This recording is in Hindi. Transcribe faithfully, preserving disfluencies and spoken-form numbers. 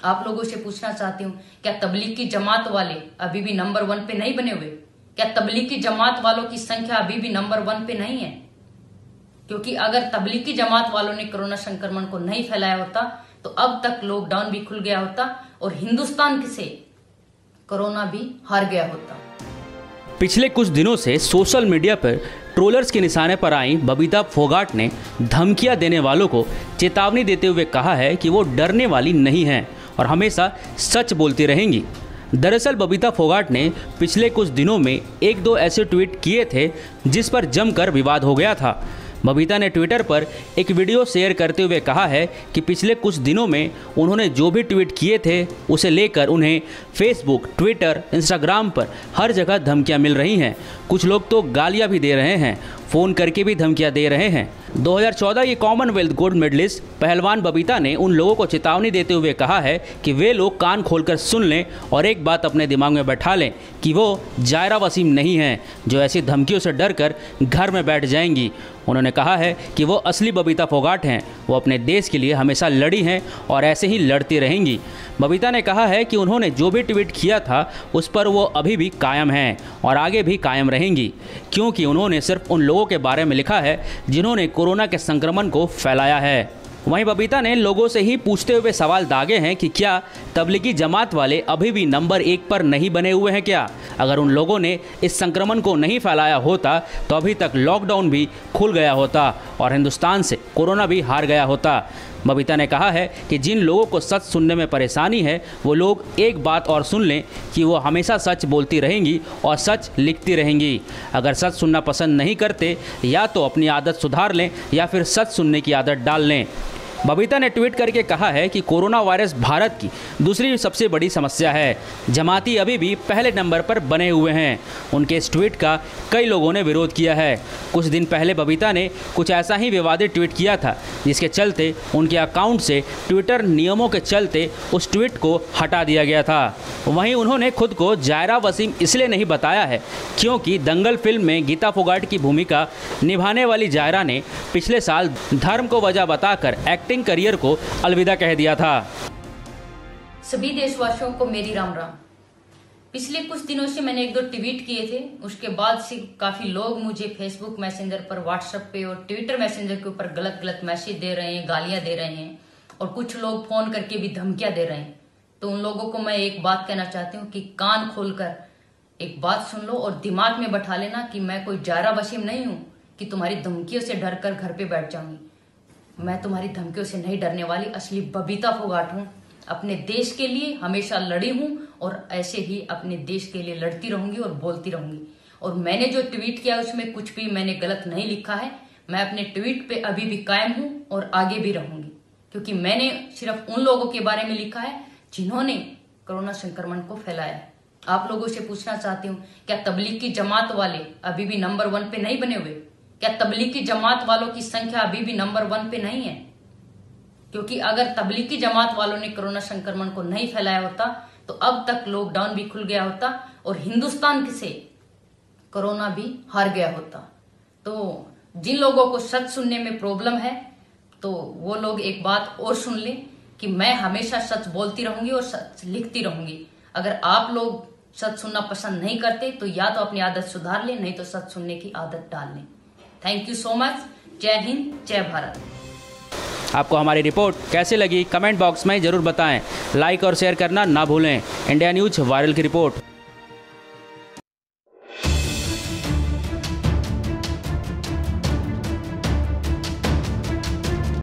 आप लोगों से पूछना चाहती हूँ, क्या तबलीग की जमात वाले अभी भी नंबर वन पे नहीं बने हुए? क्या तबलीग की जमात वालों की संख्या अभी भी नंबर वन पे नहीं है? क्योंकि अगर तबलीग की जमात वालों ने कोरोना संक्रमण को नहीं फैलाया होता तो अब तक लॉकडाउन भी खुल गया होता और हिंदुस्तान से कोरोना भी हार गया होता। पिछले कुछ दिनों से सोशल मीडिया पर ट्रोलर्स के निशाने पर आई बबीता फोगाट ने धमकियां देने वालों को चेतावनी देते हुए कहा है कि वो डरने वाली नहीं हैं और हमेशा सच बोलती रहेंगी। दरअसल बबीता फोगाट ने पिछले कुछ दिनों में एक दो ऐसे ट्वीट किए थे जिस पर जमकर विवाद हो गया था। बबीता ने ट्विटर पर एक वीडियो शेयर करते हुए कहा है कि पिछले कुछ दिनों में उन्होंने जो भी ट्वीट किए थे उसे लेकर उन्हें फेसबुक, ट्विटर, इंस्टाग्राम पर हर जगह धमकियां मिल रही हैं। कुछ लोग तो गालियां भी दे रहे हैं, फ़ोन करके भी धमकियां दे रहे हैं। दो हज़ार चौदह की कॉमनवेल्थ गोल्ड मेडलिस्ट पहलवान बबीता ने उन लोगों को चेतावनी देते हुए कहा है कि वे लोग कान खोलकर सुन लें और एक बात अपने दिमाग में बैठा लें कि वो जायरा वसीम नहीं हैं जो ऐसी धमकियों से डरकर घर में बैठ जाएंगी। उन्होंने कहा है कि वो असली बबीता फोगाट हैं, वो अपने देश के लिए हमेशा लड़ी हैं और ऐसे ही लड़ती रहेंगी। बबीता ने कहा है कि उन्होंने जो भी ट्वीट किया था उस पर वो अभी भी कायम हैं और आगे भी कायम रहेंगी, क्योंकि उन्होंने सिर्फ उन लोगों के बारे में लिखा है जिन्होंने कोरोना के संक्रमण को फैलाया है। वहीं बबीता ने लोगों से ही पूछते हुए सवाल दागे हैं कि क्या तबलीगी जमात वाले अभी भी नंबर एक पर नहीं बने हुए हैं क्या? अगर उन लोगों ने इस संक्रमण को नहीं फैलाया होता तो अभी तक लॉकडाउन भी खुल गया होता और हिंदुस्तान से कोरोना भी हार गया होता। बबीता ने कहा है कि जिन लोगों को सच सुनने में परेशानी है वो लोग एक बात और सुन लें कि वो हमेशा सच बोलती रहेंगी और सच लिखती रहेंगी। अगर सच सुनना पसंद नहीं करते या तो अपनी आदत सुधार लें या फिर सच सुनने की आदत डाल लें। बबीता ने ट्वीट करके कहा है कि कोरोना वायरस भारत की दूसरी सबसे बड़ी समस्या है, जमाती अभी भी पहले नंबर पर बने हुए हैं। उनके इस ट्वीट का कई लोगों ने विरोध किया है। कुछ दिन पहले बबीता ने कुछ ऐसा ही विवादित ट्वीट किया था जिसके चलते उनके अकाउंट से ट्विटर नियमों के चलते उस ट्वीट को हटा दिया गया था। वहीं उन्होंने खुद को जायरा वसीम इसलिए नहीं बताया है क्योंकि दंगल फिल्म में गीता फोगाट की भूमिका निभाने वाली जायरा ने पिछले साल धर्म को वजह बताकर एक्टिंग करियर को अलविदा कह दिया था। सभी देशवासियों को मेरी राम राम। पिछले कुछ दिनों से मैंने एक दो ट्वीट किए थे, उसके बाद से काफी लोग मुझे फेसबुक मैसेंजर पर, व्हाट्सएप पे और ट्विटर मैसेंजर के ऊपर गलत गलत मैसेज दे रहे हैं, गालियां दे रहे हैं और कुछ लोग फोन करके भी धमकियां दे रहे हैं। तो उन लोगों को मैं एक बात कहना चाहती हूँ कि कान खोलकर एक बात सुन लो और दिमाग में बैठा लेना कि मैं कोई जायरा वसीम नहीं हूँ कि तुम्हारी धमकियों से डर कर घर पे बैठ जाऊंगी। मैं तुम्हारी धमकियों से नहीं डरने वाली, असली बबीता फोगाट हूँ। अपने देश के लिए हमेशा लड़ी हूँ और ऐसे ही अपने देश के लिए लड़ती रहूंगी और बोलती रहूंगी। और मैंने जो ट्वीट किया उसमें कुछ भी मैंने गलत नहीं लिखा है। मैं अपने ट्वीट पे अभी भी कायम हूँ और आगे भी रहूंगी, क्योंकि मैंने सिर्फ उन लोगों के बारे में लिखा है जिन्होंने कोरोना संक्रमण को फैलाया है। आप लोगों से पूछना चाहती हूँ, क्या तबलीग की जमात वाले अभी भी नंबर वन पे नहीं बने हुए? क्या तबलीग की जमात वालों की संख्या अभी भी नंबर वन पे नहीं है? क्योंकि अगर तबलीग की जमात वालों ने कोरोना संक्रमण को नहीं फैलाया होता तो अब तक लॉकडाउन भी खुल गया होता और हिंदुस्तान से कोरोना भी हार गया होता। तो जिन लोगों को सच सुनने में प्रॉब्लम है तो वो लोग एक बात और सुन लें कि मैं हमेशा सच बोलती रहूंगी और सच लिखती रहूंगी। अगर आप लोग सच सुनना पसंद नहीं करते तो या तो अपनी आदत सुधार लें, नहीं तो सच सुनने की आदत डाल लें। Thank you so much. जय हिंद, जय भारत। आपको हमारी रिपोर्ट कैसे लगी कमेंट बॉक्स में जरूर बताएं। लाइक और शेयर करना ना भूलें। इंडिया न्यूज वायरल की रिपोर्ट।